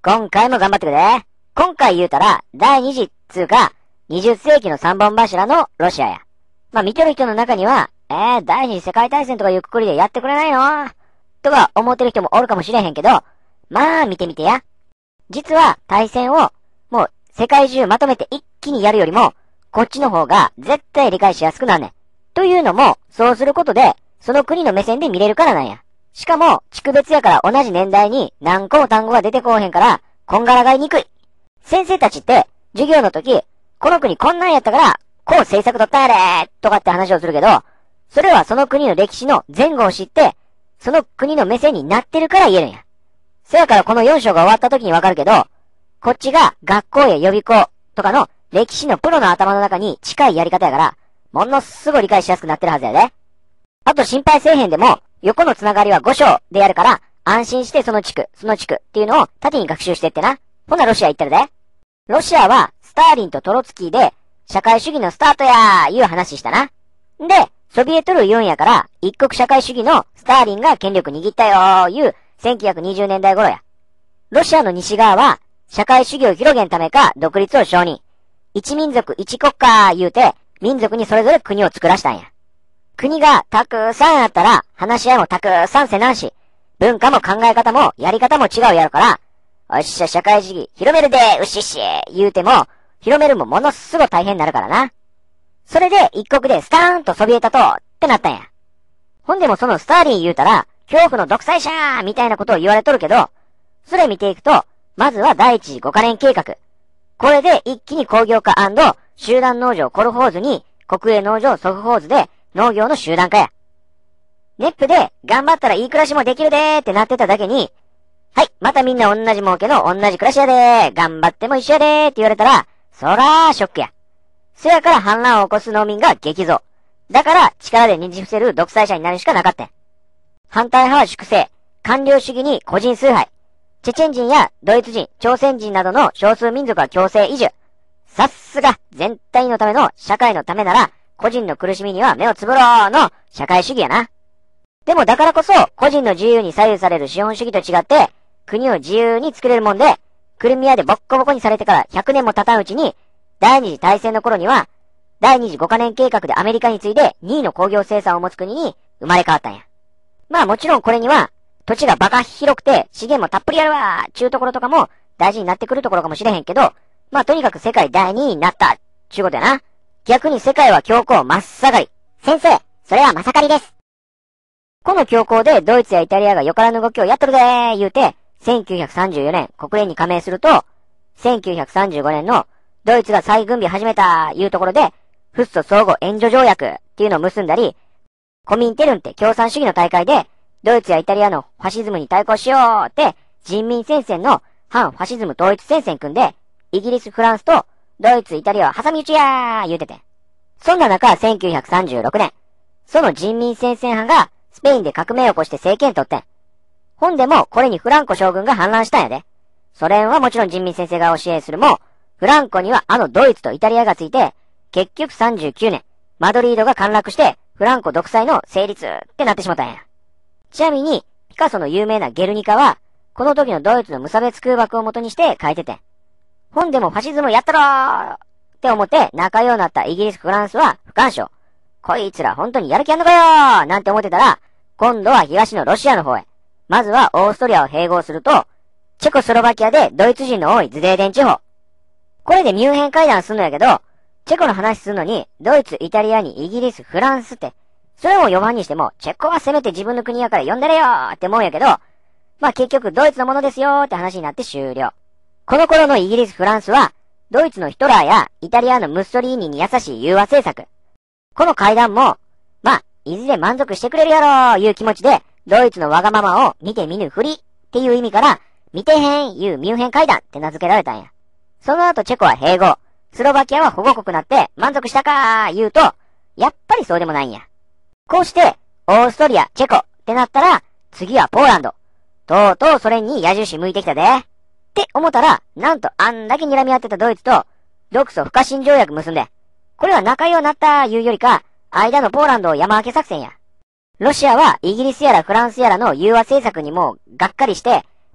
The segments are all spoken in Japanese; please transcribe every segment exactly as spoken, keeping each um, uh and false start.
今回も頑張ってくれ。今回言うたら、第二次つうか、にじゅっ世紀の三本柱のロシアや。まあ見てる人の中には、えー、第二次世界大戦とかいうくくりでやってくれないのとか思ってる人もおるかもしれへんけど、まあ見てみてや。実は大戦を、もう世界中まとめて一気にやるよりも、こっちの方が絶対理解しやすくなんねん。というのも、そうすることで、その国の目線で見れるからなんや。しかも、地区別やから同じ年代に何個も単語が出てこうへんから、こんがらがりにくい。先生たちって、授業の時、この国こんなんやったから、こう政策取ったんやでとかって話をするけど、それはその国の歴史の前後を知って、その国の目線になってるから言えるんや。そやからこのよん章が終わった時にわかるけど、こっちが学校や予備校とかの歴史のプロの頭の中に近いやり方やから、ものすごい理解しやすくなってるはずやで。あと心配せえへんでも、横のつながりはご章でやるから、安心してその地区、その地区っていうのを縦に学習してってな。ほなロシア行ってるで。ロシアは、スターリンとトロツキーで、社会主義のスタートやーいう話したな。で、ソビエトル言うんやから、一国社会主義のスターリンが権力握ったよーいうせんきゅうひゃくにじゅうねんだい頃や。ロシアの西側は、社会主義を広げんためか独立を承認。一民族一国家言うて、民族にそれぞれ国を作らしたんや。国がたくさんあったら、話し合いもたくさんせなんし、文化も考え方もやり方も違うやろから、おっしゃ社会主義広めるでうっしっし言うても、広めるもものすごい大変になるからな。それで一国でスターンとそびえたとってなったんや。ほんでもそのスターリン言うたら、恐怖の独裁者みたいなことを言われとるけど、それ見ていくと、まずは第一次五カ年計画。これで一気に工業化&集団農場コルホーズに国営農場ソフホーズで農業の集団化や。ネップで頑張ったらいい暮らしもできるでーってなってただけに、はい、またみんな同じ儲けの同じ暮らしやでー、頑張っても一緒やでーって言われたら、そらーショックや。そやから反乱を起こす農民が激増。だから力でねじ伏せる独裁者になるしかなかったん。反対派は粛清、官僚主義に個人崇拝。チェチェン人やドイツ人、朝鮮人などの少数民族は強制移住。さっすが全体のための社会のためなら、個人の苦しみには目をつぶろうの社会主義やな。でもだからこそ、個人の自由に左右される資本主義と違って、国を自由に作れるもんで、クリミアでボッコボコにされてからひゃくねんも経たんうちに、第二次大戦の頃には、第二次五カ年計画でアメリカに次いでにいの工業生産を持つ国に生まれ変わったんや。まあもちろんこれには、土地がバカ広くて資源もたっぷりあるわーちゅうところとかも大事になってくるところかもしれへんけど、まあとにかく世界第二位になったちゅうことやな。逆に世界は強行真っ下がり。先生、それはまさかりです。この強行でドイツやイタリアがよからぬ動きをやっとるでー言うて、せんきゅうひゃくさんじゅうよねん国連に加盟すると、せんきゅうひゃくさんじゅうごねんのドイツが再軍備始めたいうところで、フッ素相互援助条約っていうのを結んだり、コミンテルンって共産主義の大会で、ドイツやイタリアのファシズムに対抗しようって人民戦線の反ファシズム統一戦線組んで、イギリス、フランスとドイツ、イタリアは挟み撃ちやー言うてて。そんな中、せんきゅうひゃくさんじゅうろくねん、その人民戦線派がスペインで革命を起こして政権取ってん。ほんでも、これにフランコ将軍が反乱したんやで。ソ連はもちろん人民先生が教えするも、フランコにはあのドイツとイタリアがついて、結局さんじゅうきゅうねん、マドリードが陥落して、フランコ独裁の成立ってなってしまったんや。ちなみに、ピカソの有名なゲルニカは、この時のドイツの無差別空爆を元にして書いてて。ほんでもファシズムやったろーって思って仲良うなったイギリス、フランスは不干渉。こいつら本当にやる気あんのかよーなんて思ってたら、今度は東のロシアの方へ。まずはオーストリアを併合すると、チェコスロバキアでドイツ人の多いズデーデン地方。これでミュンヘン会談すんのやけど、チェコの話すんのに、ドイツ、イタリアにイギリス、フランスって、それを呼ばんにしても、チェコはせめて自分の国やから呼んでれよーって思うんやけど、まあ結局ドイツのものですよーって話になって終了。この頃のイギリス、フランスは、ドイツのヒトラーやイタリアのムッソリーニに優しい融和政策。この会談も、まあ、いずれ満足してくれるやろーいう気持ちで、ドイツのわがままを見て見ぬふりっていう意味から、見てへんいうミュンヘン会談って名付けられたんや。その後チェコは併合、スロバキアは保護国なって満足したかー言うと、やっぱりそうでもないんや。こうして、オーストリア、チェコってなったら、次はポーランド。とうとうソ連に矢印向いてきたで。って思ったら、なんとあんだけ睨み合ってたドイツと、独ソ不可侵条約結んで、これは仲良うなったいうよりか、間のポーランドを山分け作戦や。ロシアはイギリスやらフランスやらの融和政策にもがっかりして、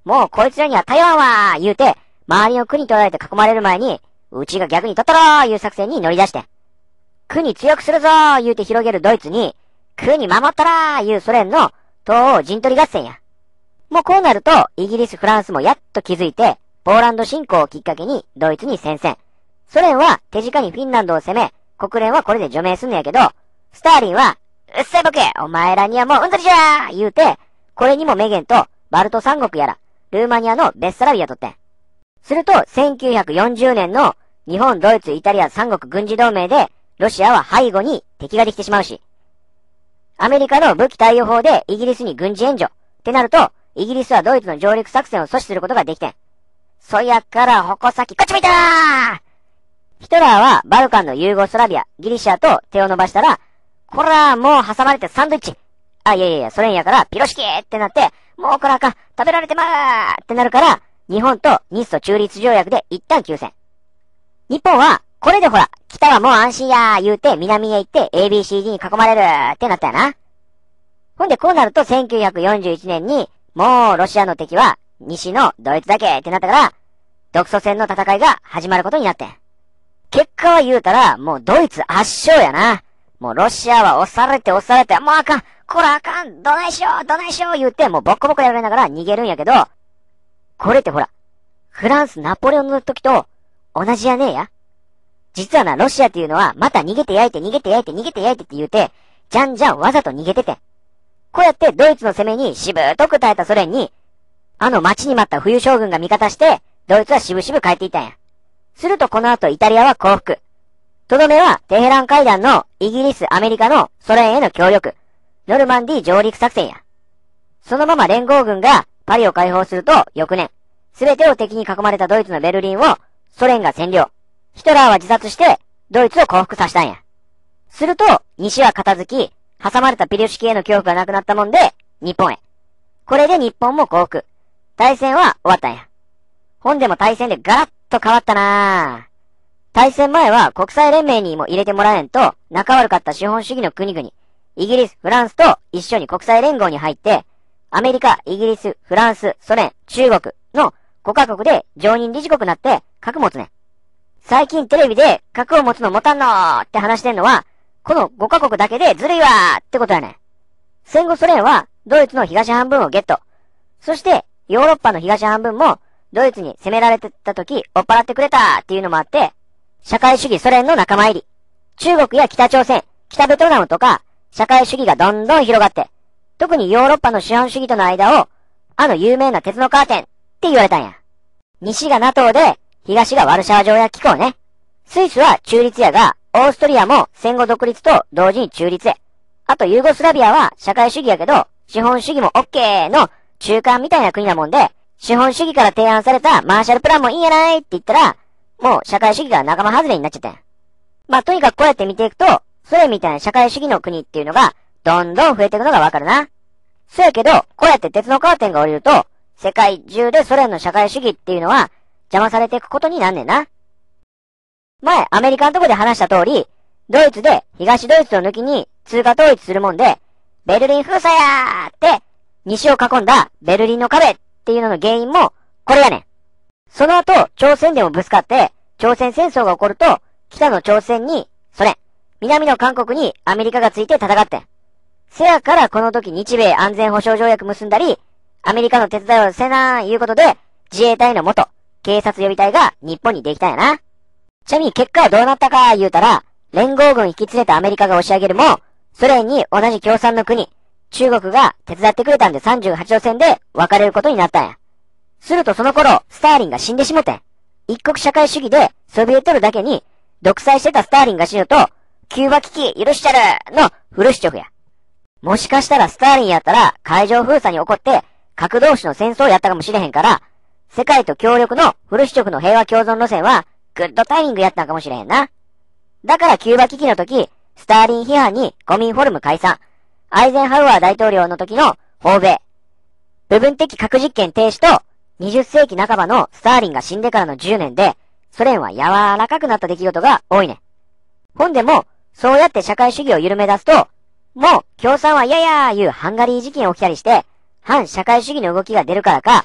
もうこいつらには頼らんわ言うて、周りの国取られて囲まれる前に、うちが逆に取ったろーいう作戦に乗り出して。国強くするぞー言うて広げるドイツに、国守ったらーいうソ連の東欧陣取り合戦や。もうこうなると、イギリス、フランスもやっと気づいて、ポーランド侵攻をきっかけにドイツに宣戦。ソ連は手近にフィンランドを攻め、国連はこれで除名すんのやけど、スターリンは、うっせえボケお前らにはもううんざりじゃー言うて、これにもめげんと、バルト三国やら、ルーマニアのベッサラビアとって。すると、せんきゅうひゃくよんじゅうねんの日本、ドイツ、イタリア三国軍事同盟で、ロシアは背後に敵ができてしまうし、アメリカの武器貸与法でイギリスに軍事援助ってなると、イギリスはドイツの上陸作戦を阻止することができてん。そやから矛先こっち向いたーヒトラーはバルカンのユーゴスラビア、ギリシャと手を伸ばしたら、こらもう挟まれてサンドイッチ。あ、いやいやいや、ソ連やからピロシキーってなって、もうこらあかん、食べられてまーってなるから、日本と日ソ中立条約で一旦休戦。日本は、これでほら、北はもう安心やー言うて南へ行って エービーシーディー に囲まれるってなったよな。ほんでこうなるとせんきゅうひゃくよんじゅういちねんに、もうロシアの敵は西のドイツだけってなったから、独ソ戦の戦いが始まることになってん。結果は言うたら、もうドイツ圧勝やな。もうロシアは押されて押されて、もうあかん、こらあかん、どないしよう、どないしよう言うて、もうボッコボコやられながら逃げるんやけど、これってほら、フランスナポレオンの時と同じやねえや。実はな、ロシアっていうのは、また逃げて焼いて逃げて焼いて逃げて焼いてって言うて、じゃんじゃんわざと逃げてて。こうやってドイツの攻めにしぶとく耐えたソ連に、あの待ちに待った冬将軍が味方して、ドイツはしぶしぶ帰っていったんや。するとこの後イタリアは降伏。とどめはテヘラン会談のイギリス、アメリカのソ連への協力。ノルマンディー上陸作戦や。そのまま連合軍がパリを解放すると翌年、すべてを敵に囲まれたドイツのベルリンをソ連が占領。ヒトラーは自殺して、ドイツを降伏させたんや。すると、西は片付き、挟まれたピリシキへの恐怖がなくなったもんで、日本へ。これで日本も降伏。大戦は終わったんや。ほんでも大戦でガラッと変わったなぁ。大戦前は国際連盟にも入れてもらえんと、仲悪かった資本主義の国々、イギリス、フランスと一緒に国際連合に入って、アメリカ、イギリス、フランス、ソ連、中国のごカ国で常任理事国になって核持つねん。最近テレビで核を持つの持たんのーって話してんのは、このごカ国だけでずるいわーってことやねん。戦後ソ連はドイツの東半分をゲット。そしてヨーロッパの東半分もドイツに攻められてた時追っ払ってくれたっていうのもあって、社会主義ソ連の仲間入り。中国や北朝鮮、北ベトナムとか社会主義がどんどん広がって、特にヨーロッパの資本主義との間を、あの有名な鉄のカーテンって言われたんや。西が ナトー で、東がワルシャワ条約機構ね。スイスは中立やが、オーストリアも戦後独立と同時に中立へ。あとユーゴスラビアは社会主義やけど、資本主義も OK の中間みたいな国なもんで、資本主義から提案されたマーシャルプランもいいんやないって言ったら、もう社会主義が仲間外れになっちゃったんや。まあ、とにかくこうやって見ていくと、ソ連みたいな社会主義の国っていうのが、どんどん増えていくのがわかるな。そうやけど、こうやって鉄のカーテンが降りると、世界中でソ連の社会主義っていうのは、邪魔されていくことになんねんな。前、アメリカのとこで話した通り、ドイツで東ドイツを抜きに通貨統一するもんで、ベルリン封鎖やーって、西を囲んだベルリンの壁っていうのの原因も、これやねん。その後、朝鮮でもぶつかって、朝鮮戦争が起こると、北の朝鮮にソ連、南の韓国にアメリカがついて戦ってん。せやからこの時日米安全保障条約結んだり、アメリカの手伝いをせなーいうことで、自衛隊の元、警察予備隊が日本にできたんやな。ちなみに結果はどうなったか言うたら、連合軍引き連れたアメリカが押し上げるも、ソ連に同じ共産の国、中国が手伝ってくれたんでさんじゅうはちど線で別れることになったんや。するとその頃、スターリンが死んでしもてん。一国社会主義でソビエトルだけに独裁してたスターリンが死ぬと、キューバ危機許しちゃるのフルシチョフや。もしかしたらスターリンやったら海上封鎖に起こって核同士の戦争をやったかもしれへんから、世界と協力のフルシチョフの平和共存路線はグッドタイミングやったんかもしれへんな。だからキューバ危機の時、スターリン批判にコミンフォルム解散、アイゼンハウアー大統領の時の訪米、部分的核実験停止とにじゅっせいきなかばのスターリンが死んでからのじゅうねんで、ソ連は柔らかくなった出来事が多いねん。ほんでも、そうやって社会主義を緩め出すと、もう共産は嫌やーいうハンガリー事件起きたりして、反社会主義の動きが出るからか、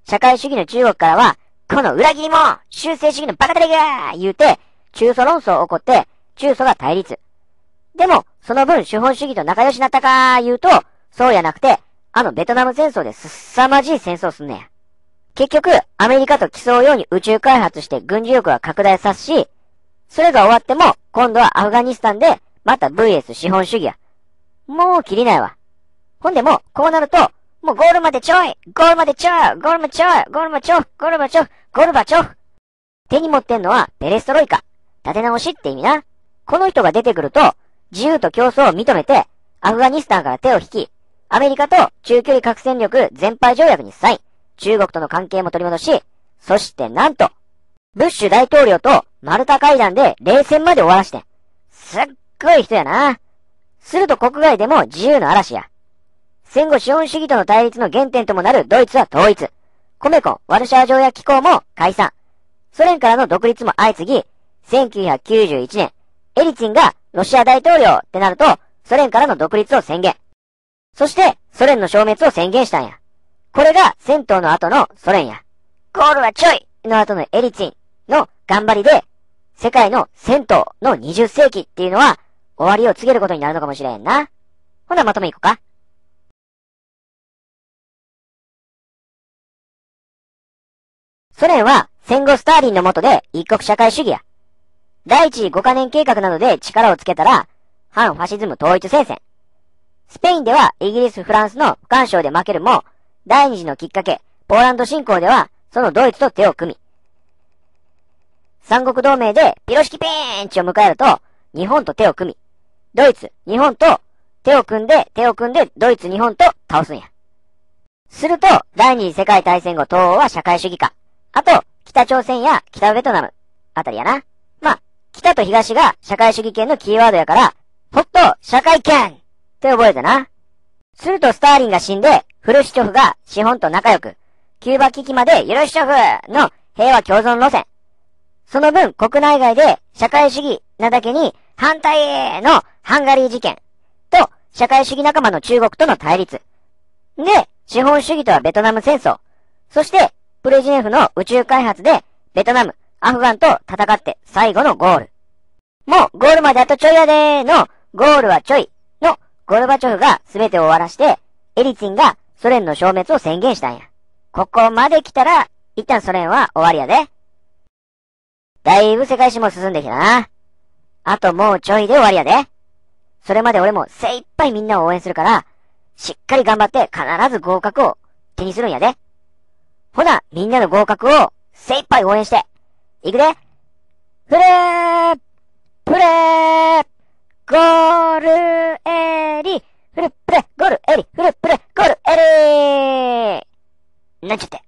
社会主義の中国からは、この裏切り者修正主義のバカタレが言うて、中ソ論争起こって、中ソが対立。でも、その分資本主義と仲良しなったか言うと、そうやなくて、あのベトナム戦争ですさまじい戦争すんねや。結局、アメリカと競うように宇宙開発して軍事力は拡大さすし、それが終わっても、今度はアフガニスタンで、また ブイエス 資本主義や。もう切りないわ。ほんでもう、こうなると、もうゴールまでちょいゴールまでちょいゴールまでちょいゴールまでちょいゴールまでちょいゴールまでちょい手に持ってんのはペレストロイカ。立て直しって意味な。この人が出てくると、自由と競争を認めて、アフガニスタンから手を引き、アメリカと中距離核戦力全廃条約にサイン。中国との関係も取り戻し、そしてなんと、ブッシュ大統領とマルタ会談で冷戦まで終わらして。すっごい人やな。すると国外でも自由の嵐や。戦後資本主義との対立の原点ともなるドイツは統一。コメコン、ワルシャワ条約機構も解散。ソ連からの独立も相次ぎ、せんきゅうひゃくきゅうじゅういちねん、エリツィンがロシア大統領ってなると、ソ連からの独立を宣言。そして、ソ連の消滅を宣言したんや。これが戦闘の後のソ連や。ゴールはちょいの後のエリツィンの頑張りで、世界の戦闘のにじゅっせいきっていうのは終わりを告げることになるのかもしれんな。ほなまとめいこうか。ソ連は戦後スターリンの下で一国社会主義や。第一次五カ年計画などで力をつけたら、反ファシズム統一戦線。スペインではイギリス、フランスの不干渉で負けるも、第二次のきっかけ、ポーランド侵攻では、そのドイツと手を組み、三国同盟でピロシキペーンチを迎えると、日本と手を組み、ドイツ、日本と手を組んで、手を組んで、ドイツ、日本と倒すんや。すると、第二次世界大戦後、東欧は社会主義化。あと、北朝鮮や北ベトナムあたりやな。まあ、北と東が社会主義圏のキーワードやから、ほっと社会圏って覚えたな。するとスターリンが死んで、フルシチョフが資本と仲良く、キューバ危機までユルシチョフの平和共存路線。その分国内外で社会主義なだけに反対のハンガリー事件と社会主義仲間の中国との対立。で、資本主義とはベトナム戦争。そして、ブレジネフの宇宙開発でベトナム、アフガンと戦って最後のゴール。もうゴールまであとちょいやでーのゴールはちょいのゴルバチョフが全てを終わらして、エリツィンがソ連の消滅を宣言したんや。ここまで来たら、一旦ソ連は終わりやで。だいぶ世界史も進んできたな。あともうちょいで終わりやで。それまで俺も精一杯みんなを応援するから、しっかり頑張って必ず合格を手にするんやで。ほな、みんなの合格を精一杯応援して。いくで。フレープレーゴールエリフルプレゴールエリフルプレゴールエリなんちゃって。